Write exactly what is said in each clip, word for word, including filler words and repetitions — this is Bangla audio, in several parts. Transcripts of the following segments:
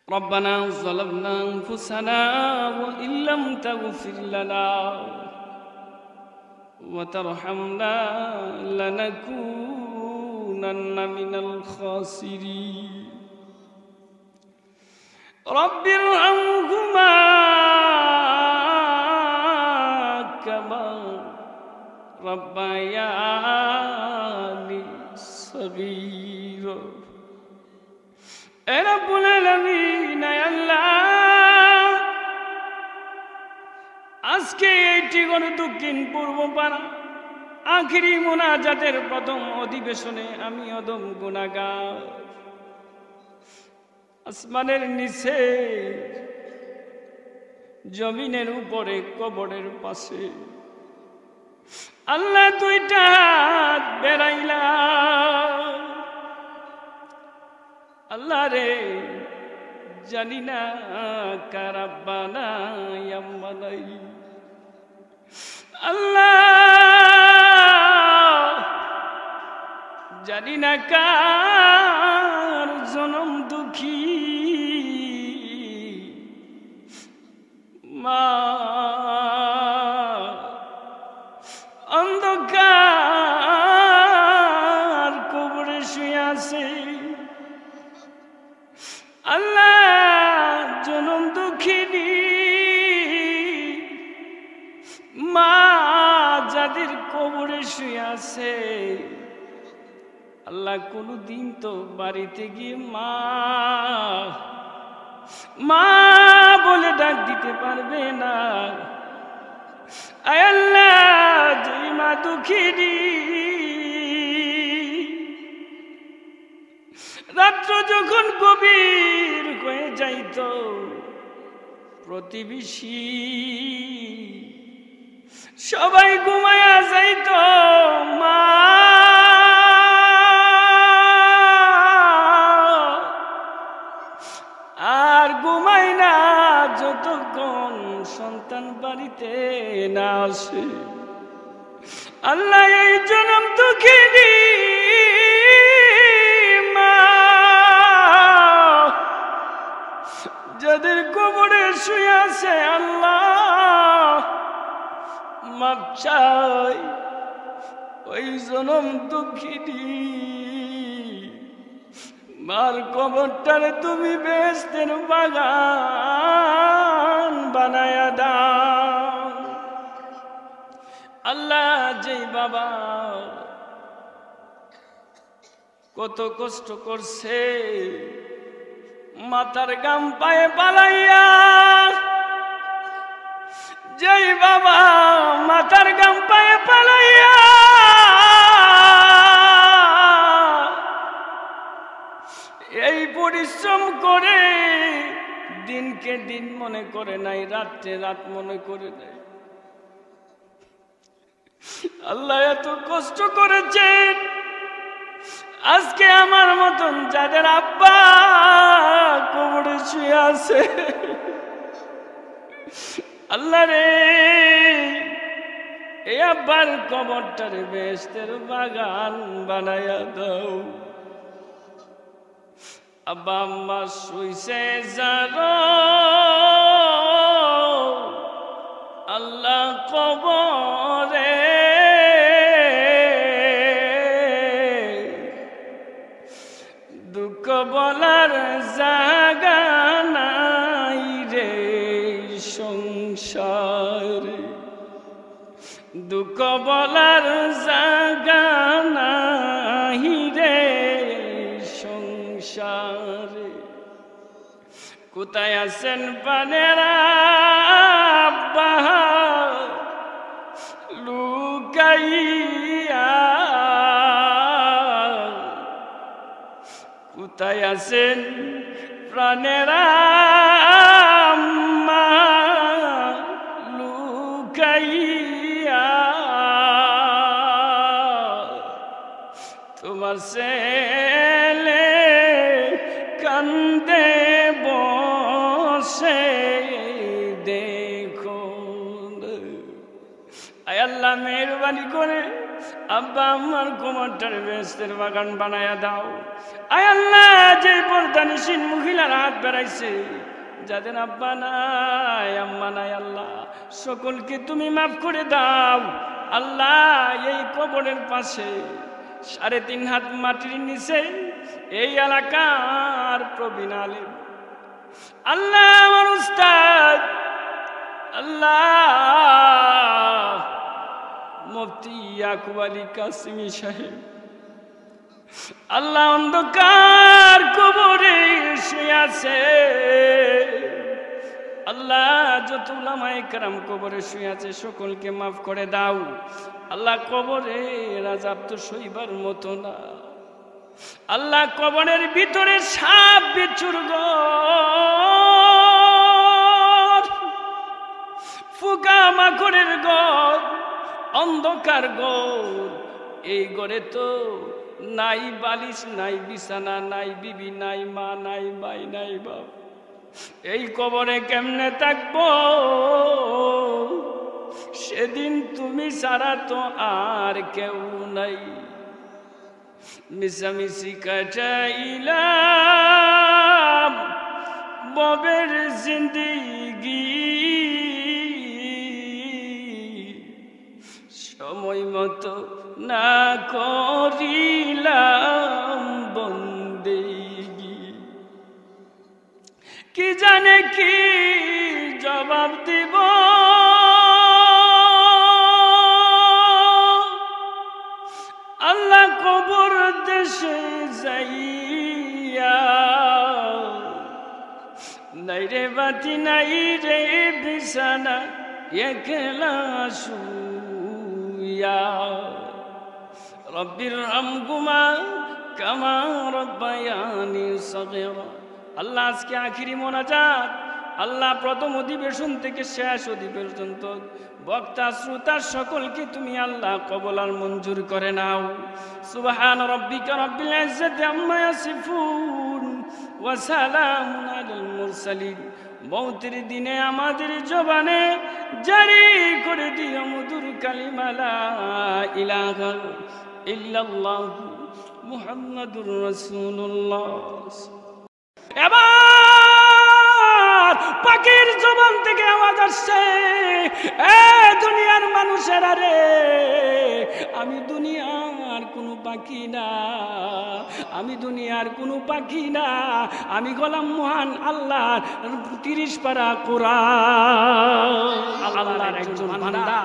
ربنا ظلمنا أنفسنا وإن لم تغفر لنا وترحمنا لنكونن من الخاسرين رب ارحمهما كما ربياني صغيرا رب العالمين আল্লাহ আজকে এইটি কোনো দক্ষিণ পূর্ব পাড়া আখিরি মুনাজাতের প্রথম অধিবেশনে আমি অদম গুনাহগার আসমানের নিচে জমিনের উপরে কবরের পাশে আল্লাহ দুইটা হাত বেড়াইলা আল্লাহ রে জানি না কার আব্বা নাই আম্মা নাই আল্লাহ জানি না কার জনম দুঃখী মা অন্ধকার কবরে শুয়ে আছে আল্লাহ জনম দুঃখিনী মা যাদের কবরে শুয়ে আছে আল্লাহ কোনদিন তো বাড়িতে গিয়ে মা মা বলে ডাক দিতে পারবে না আয় আল্লাহ যে মা দুঃখিনী রাত্র যখন গভীর হয়ে যাইত প্রতিবেশী সবাই ঘুমায়া যাইত মা আর ঘুমাই না যতক্ষণ সন্তান বাড়িতে না আসে আল্লাহ এই জনম দুঃখিনী যাদের কবরে শুয়ে আছে আল্লাহ মাপ চাই ওই জনম দুঃখিনী মার কবরটারে তুমি বেহেশতের বাগান বানায়া দাও আল্লাহ যেই বাবা কত কষ্ট করছে মাথার গাম পায়ে পালাইয়া যেই বাবা মাথার গাম পায়ে পালাইয়া এই পরিশ্রম করে দিনকে দিন মনে করে নাই রাত্রে রাত মনে করে নাই আল্লাহ এত কষ্ট করেছেন আজকে আমার মতন যাদের আব্বা কবরে শুয়ে আছে আল্লাহ রে এই আব্বার কবরটারে বেহেশতের বাগান বানায়া দাও আব্বা আম্মা শুইছে যারা আল্লাহ কবরে দুঃখ বলার জায়গা নাই রে সংসার দুঃখ বলার জায়গা নাই রে সংসার কোথায় আছেন পানেরা আব্বা লুকাইয়া কোথায় আছেন প্রাণেরা আম্মা লুকাইয়া তোমার ছেলে কান্দে বসে দেখো আয় আল্লাহ মেহরবানি করে আব্বা আমার কোমরটার বেহেশতের বাগান বানায়া দাও। আয় আল্লাহ, যে পর্দানিসীন মহিলার হাত বেড়াইছে, যাদের আব্বা নাই আম্মা নাই, আল্লাহ সকলকে তুমি মাফ করে দাও। আল্লাহ, এই কবরের পাশে সাড়ে তিন হাত মাটির নিচে এই এলাকার প্রবীণ আলেম, আল্লাহ আমার উস্তাদ, আল্লাহ মুফতি ইয়াকুব আলী কাসিমি সাহেব, আল্লাহ অন্ধকার কবরে শুয়ে আছে। আল্লাহ যত উলামায়ে কেরাম কবরে শুয়ে আছে সকলকে মাফ করে দাও। আল্লাহ কবরে আযাব তো সইবার মতো না। আল্লাহ কবরের ভিতরে সাপ বিচ্ছুর ঘর, ফুকা মাকড়ের ঘর, অন্ধকার ঘর। এই ঘরে তো নাই বালিশ, নাই বিছানা, নাই বিবি, নাই মা, নাই ভাই, নাই বাপ। এই কবরে কেমনে থাকবো? সেদিন তুমি ছাড়া তো আর কেউ নাই। মিশামিশি কাটাইলাম ববের জিন্দিগি, সময় মতো না করিলাম বন্দেগি। কি জানে কি জবাব দিব, আল্লাহ কবর দেশে যাইয়া। নাই রে বাতি, নাই রে বিছানা, একলা শুইয়া। রব্বির হামহুমা কামা রাব্বায়ানি সগীরা। আল্লাহ আজকে আখিরি মোনাজাত, আল্লাহ প্রথম অধিবেশন থেকে শেষ অধিবেশন পর্যন্ত বক্তা শ্রোতা সকলকে তুমি আল্লাহ কবুল আর মঞ্জুর করে নাও। সুবহান রাব্বিকা রাব্বিল ইজ্জাতি আম্মা ইয়াসিফুন ওয়া সালামুন আলাল মুরসালিন। মৌতের দিনে আমাদের জবানে জারি করে দিও মধুর কালিমা লা ইলাহা ইল্লাল্লাহ মুহাম্মাদুর রাসূলুল্লাহ। এবার পাখির জবান থেকে আওয়াজ আসছে, এ দুনিয়ার মানুষেরা রে, আমি দুনিয়ার কোনো পাখি না, আমি দুনিয়ার কোনো পাখি না, আমি গোলাম মহান আল্লাহর তিরিশ পারা কোরআন। আল্লাহর একজন বান্দা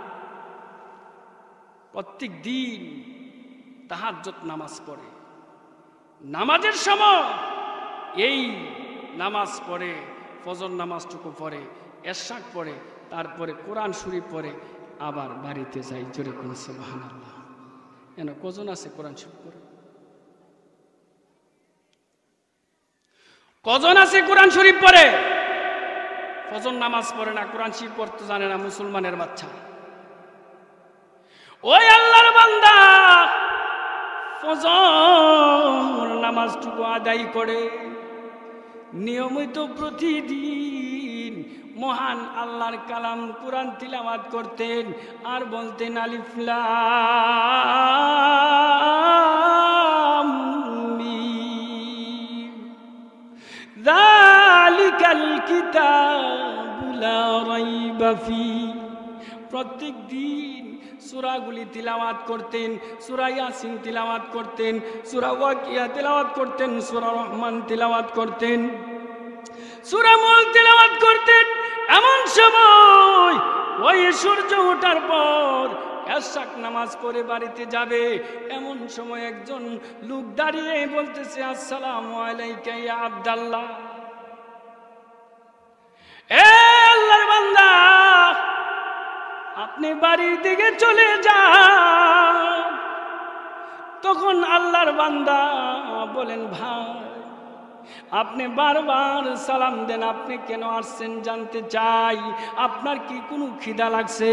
প্রত্যেক দিন তাহাজ্জুদ নামাজ পড়ে। নামাজের সময় এই নামাজ পড়ে, ফজর নামাজটুকু পড়ে, এশাক পড়ে, তারপরে কোরআন শরীফ পড়ে, আবার বাড়িতে যাই। জোরে কোন সুবহানাল্লাহ। কেন কজন আছে কোরআন শরীফ পড়ে? কজন আছে কোরআন শরীফ পড়ে? ফজর নামাজ পড়ে না, কোরআন শরীফ পড়তে জানে না, মুসলমানের বাচ্চা। ওই আল্লাহর বান্দা ফজর নামাজটুকু আদায় করে নিয়মিত প্রতিদিন মহান আল্লাহর কালাম কোরআন তিলাওয়াত করতেন আর বলতেন আলিফ লাম মিম যালিকাল কিতাবু লা রাইবা ফি। প্রত্যেক দিন সূরাগুলি তিলাওয়াত করতেন, সূরা ইয়াসিন তিলাওয়াত করতেন, সূরা ওয়াকিয়া তিলাওয়াত করতেন, সূরা রহমান তিলাওয়াত করতেন, সূরা মুলক তিলাওয়াত করতেন। এমন সময় ওই সূর্য ওঠার পর এশাক নামাজ পড়ে বাড়িতে যাবে, এমন সময় একজন লোক দাঁড়িয়ে বলতেছে, আসসালামু আলাইকা ইয়া আব্দুল্লাহ। এ আল্লাহর বান্দা, আপনি বাড়ির দিকে চলে যান। তখন আল্লাহর বান্দা বলেন, ভাই আপনি বারবার সালাম দেন, আপনি কেন আসছেন জানতে চাই, আপনার কি কোনো খিদা লাগছে?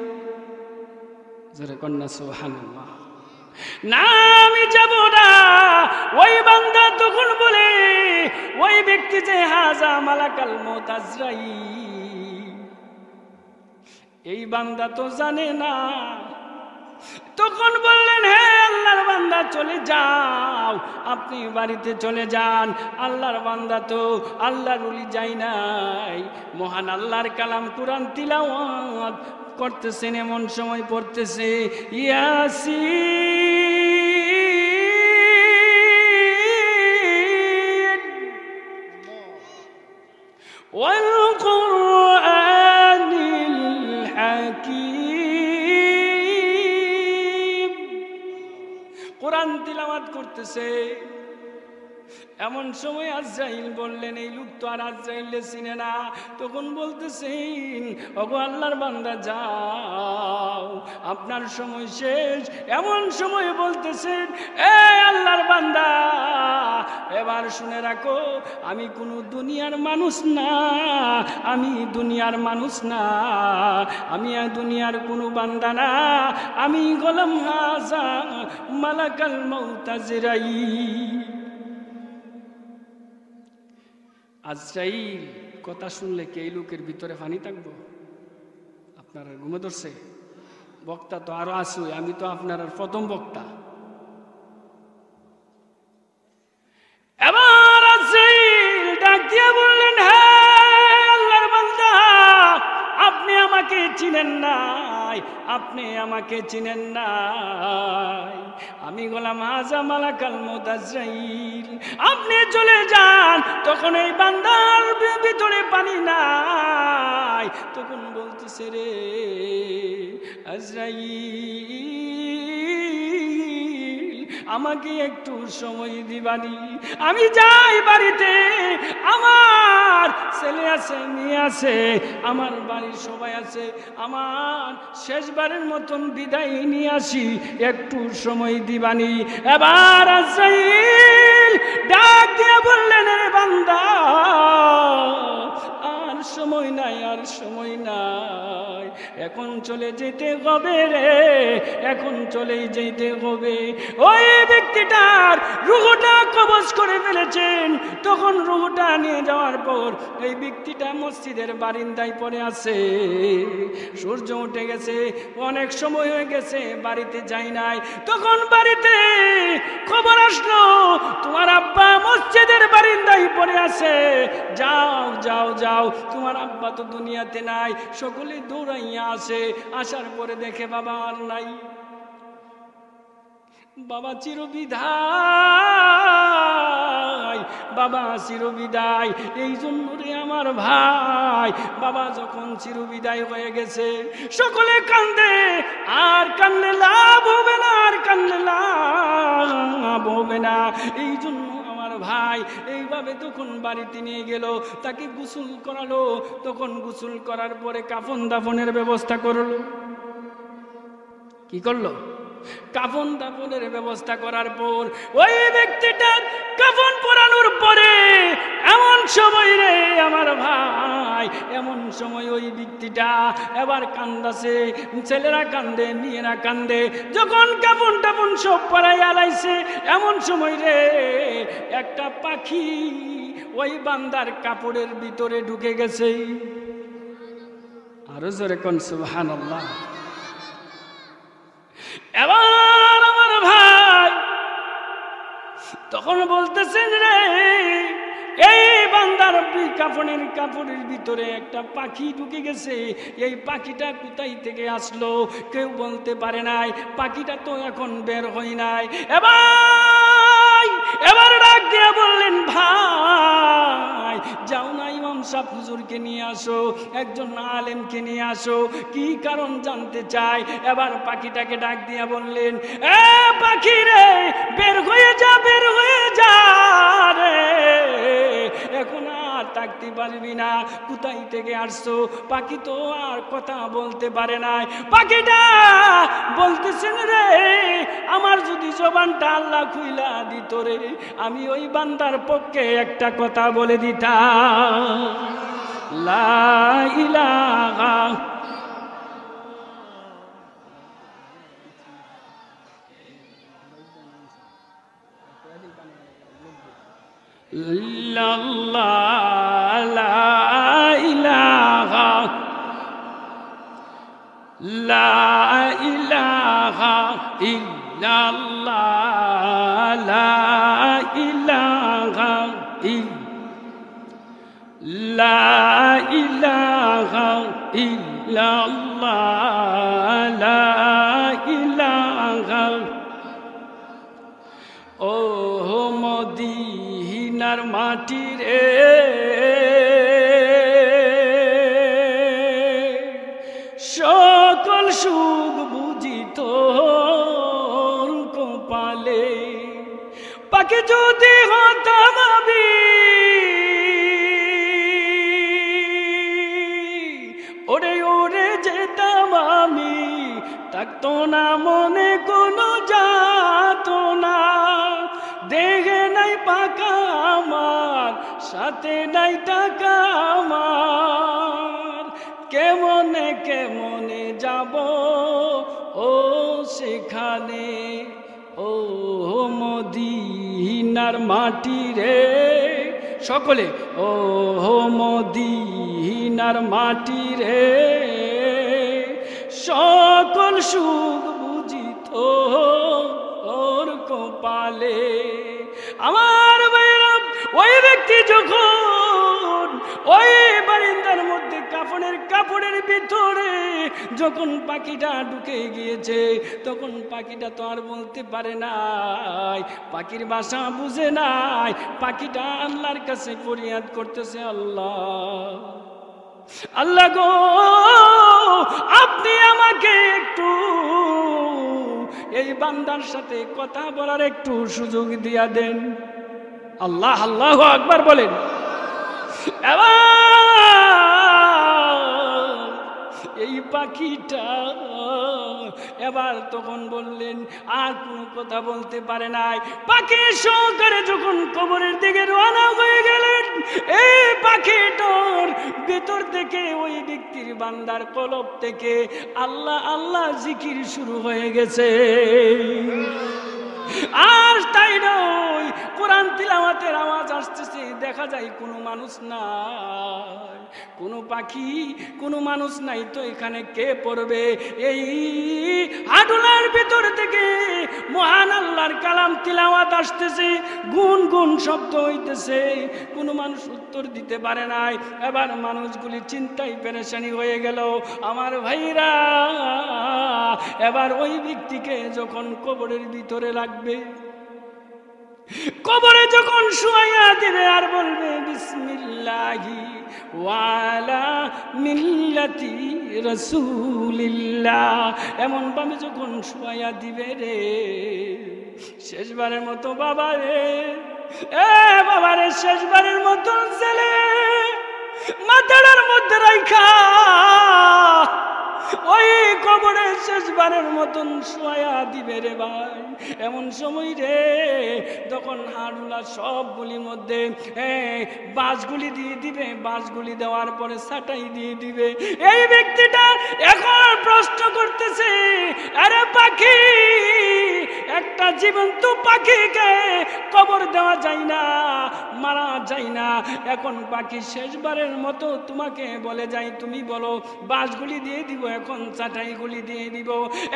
জোরে কন্যা সুবহানাল্লাহ। না আমি যাব না। ওই বান্দা তখন বলে, ওই ব্যক্তি যে হাজা মালাকাল মউত আজরাইল, এই বান্দা তো জানে না তখন বললেন, হে আল্লাহর বান্দা চলে যাও, আপনি বাড়িতে চলে যান। আল্লাহর বান্দা তো আল্লাহর ওলি যাই নাই, মহান আল্লাহর কালাম কোরআন তিলাওয়াত করতেছেন, এমন সময় পড়তেছে ইয়াসিন ওয়াল কুরআনিল হাকীম, কোরআন তিলাওয়াত করতেছে। এমন সময় আজরাইল বললেন, এই লোক তো আর আজরাইলে চিনে না। তখন বলতেছেন, ওগো আল্লাহর বান্দা যাও, আপনার সময় শেষ। এমন সময় বলতেছেন, এ আল্লাহর বান্দা এবার শুনে রাখো, আমি কোনো দুনিয়ার মানুষ না, আমি দুনিয়ার মানুষ না, আমি দুনিয়ার কোনো বান্দা না, আমি গোলাম হাজা মালাকাল মউত আজরাইল। আজরাইল কথা শুনলে কি এই লোকের ভিতরে পানি থাকবো? আপনার ঘুমে ধরছে? বক্তা তো আরো আসু, আমি তো আপনার প্রথম বক্তা। এবার আজরাইল ডাক দিয়ে বললেন, হ্যাঁ আল্লাহর বান্দা, আপনি আমাকে চিনেন নাই, আপনি আমাকে চিনেন নাই, আমি গোলাম হাজা মালাকাল মউত আজরাইল। আপনি চলে যান। তখন এই বান্দার ভিতরে পানি নাই। তখন বলতেছে, রে আজরাইল, আমাকে একটু সময় দিবানি, আমি যাই বাড়িতে, আমার ছেলে আছে, মেয়ে আছে, আমার বাড়ির সবাই আছে, আমার শেষবারের মতন বিদায় নিয়ে আসি, একটু সময় দিবানি। এবার আজরাইল ডাক দিয়ে বললেন, রে বান্দা, আর সময় নাই, আর সময় নাই, এখন চলে যেতে হবে রে, এখন চলে যেতে হবে। ওই ব্যক্তিটার রুহটা কবজ করে ফেলেছেন। তখন রুহটা নিয়ে যাওয়ার পর এই ব্যক্তিটা মসজিদের বারিন্দায় পড়ে আছে। সূর্য উঠে গেছে, অনেক সময় হয়ে গেছে, বাড়িতে যাই নাই। তখন বাড়িতে খবর আসলো, তোমার আব্বা মসজিদের বারিন্দায় পড়ে আছে, যাও যাও যাও, তোমার আব্বা তো দুনিয়াতে নাই। সকলে দৌড়াইয়া আসে, আসার পরে দেখে বাবা আর নাই, বাবা চিরবিদায়, বাবা চিরবিদায়। এই জন্য রে আমার ভাই, বাবা যখন চিরবিদায় হয়ে গেছে, সকলে কান্দে, আর কান্দলে লাভ হবে না, আর কান্দলে লাভ হবে না। এই জন্য আমার ভাই এইভাবে তখন বাড়িতে নিয়ে গেল, তাকে গোসল করালো। তখন গোসল করার পরে কাফন দাফনের ব্যবস্থা করলো। কি করলো? কাফন দাফনের ব্যবস্থা করার পর ওই ব্যক্তিটার কাফন পরানোর পরে এমন সময় রে আমার ভাই, এমন সময় ওই ব্যক্তিটা এবার কান্দাছে, ছেলেরা কান্দে, মেয়েরা কান্দে। যখন কাফন টাফন সব পরাই আলাইছে, এমন সময় রে একটা পাখি ওই বান্দার কাপড়ের ভিতরে ঢুকে গেছে। আরো জোরে কোন সুবহানাল্লাহ। এবার আমার ভাই তখন বলতেছেন, রে এই বান্দার কাপড়ের কাপড়ের ভিতরে একটা পাখি ঢুকে গেছে, এই পাখিটা কোথায় থেকে আসলো কেউ বলতে পারে নাই, পাখিটা তো এখন বের হয় নাই। এবার এবার ডাক দিয়ে বললেন, ভাই যাও না, ইমাম সাহেব হুজুরকে নিয়ে আসো, একজন আলেমকে নিয়ে আসো, কি কারণ জানতে চাই। এবার পাখিটাকে ডাক দিয়ে বললেন, এ পাখি রে, বের হয়ে যা, বের হয়ে যা রে, এখন আর থাকতে পারবি না, কোথায় থেকে আসছো। পাখি তো আর কথা বলতে পারে নাই। পাখিটা বলতেছেন, রে আমার যদি জবানটা আল্লাহ খুইলা দিত রে, আমি ওই বান্দার পক্ষে একটা কথা বলে দিতাম, লা ইলাহা ইল্লাল্লাহ, লা ইলাহা লা ইলাহা ইল্লাল্লাহ লা ইলাহা লা ইলাহা ইল্লাল্লাহ লা ইলাহা। ও মদিনার মাটি রে সকল সুখ বুঝি তোর কপালে, পাকে যদি হতাম আমি ওরে ওরে যেতাম আমি, থাকতো না মনে কোনো যাত না, দেখে নাই পাকা আমার, সাথে নাই টাকা আমার, কেমনে কেমনে যাব ও সেখানে। ও মদিনার মাটি রে সকলে, ও মদিনার মাটি রে সকল সুখ বুঝিত ওর কপালে। আমার ভাইরা, ওই ব্যক্তি যখন ওই বারিন্দার মধ্যে কাফনের কাপড়ের ভিতরে যখন পাখিটা ঢুকে গিয়েছে, তখন পাখিটা তো আর বলতে পারে নাই, পাখির ভাষা বুঝে নাই, পাখিটা আল্লাহর কাছে ফরিয়াদ করতেছে, আল্লাহ আল্লাহ গো আপনি আমাকে একটু এই বান্দার সাথে কথা বলার একটু সুযোগ দিয়া দেন। আল্লাহ আল্লাহু আকবার বলেন। এই পাখিটা এবার তখন বললেন, আর কোনো কথা বলতে পারে নাই, পাখি সহকারে যখন কবরের দিকে রওনা হয়ে গেলেন, এই পাখিটার ভেতর থেকে ওই ব্যক্তির বান্দার কলব থেকে আল্লাহ আল্লাহ জিকির শুরু হয়ে গেছে। আর তাই নয়, কোরআন তিলাওয়াতের আওয়াজ আসতেছে, দেখা যায় কোনো মানুষ নাই, কোনো পাখি, কোনো মানুষ নাই, তো এখানে কে পড়বে? এই হাডুলার ভিতর থেকে মহান আল্লাহর কালাম তিলাওয়াত আসতেছে, গুন গুন শব্দ হইতেছে, কোনো মানুষ উত্তর দিতে পারে নাই। এবার মানুষগুলি চিন্তায় পেরেশানি হয়ে গেল। আমার ভাইরা, এবার ওই ব্যক্তিকে যখন কবরের ভিতরে লাগবে, কবরে যখন শুয়াইয়া দিবে আর বলবে বিসমিল্লাহি ওয়ালা মিল্লাতি রাসূলিল্লাহ, এমন ভাবে যখন শুয়াইয়া দিবে রে, শেষবারের মতো বাবা রে, এ বাবা রে, শেষবারের মতো ছেলে মাথার মধ্যে রাইখা ওই কবরে শেষবারের মতন শোয়া দিবে রে ভাই। এমন সময় রে তখন হাড়ুলা সবগুলির মধ্যে বাঁশগুলি দিয়ে দিবে, বাঁশগুলি দেওয়ার পরে ছাটাই দিয়ে দিবে। এই ব্যক্তিটা এখন প্রশ্ন করতেছে, আরে পাখি, একটা জীবন্ত পাখিকে কবর দেওয়া যায় না, মারা যায় না, এখন পাখি শেষবারের মতো তোমাকে বলে যাই, তুমি বলো বাঁশগুলি দিয়ে দিব, এখন চাটাইগুলি দিয়ে দিব।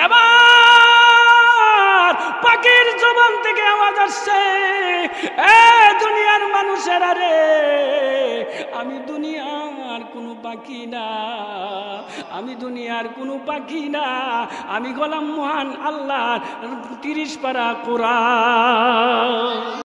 এবার পাখির জবান থেকে আওয়াজ আসছে, এ দুনিয়ার মানুষেরা রে, আমি দুনিয়ার কোনো পাখি না, আমি দুনিয়ার কোনো পাখি না, আমি গোলাম মহান আল্লাহর তিরিশ পারা কোরআন।